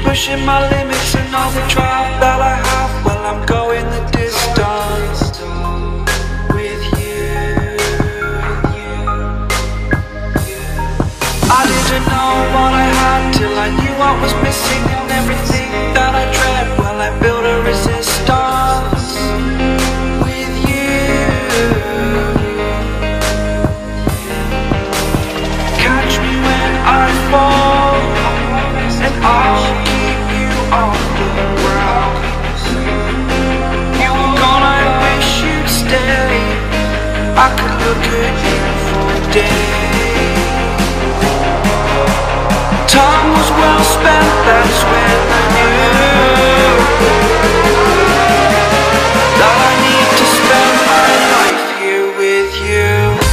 pushing my limits and all the drive that I have. Well, I'm going the distance with you. I didn't know what I had till I knew what was missing, and everything that I dread, well, I built a resistance with you. Catch me when I fall, and I'll keep you on the ground. You were gone, I wish you'd stay. I could look at you for days. Time was well spent, that's when I knew that I need to spend my life here with you.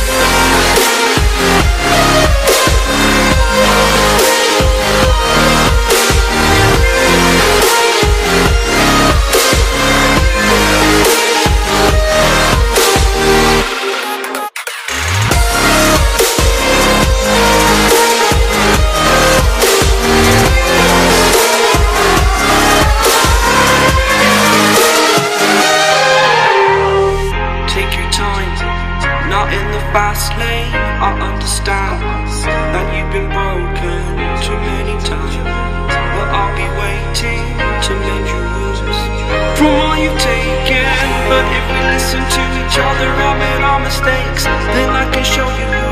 Fast lane, I understand that you've been broken too many times, but I'll be waiting to mend your wounds from all you've taken. But if we listen to each other, I made our mistakes, then I can show you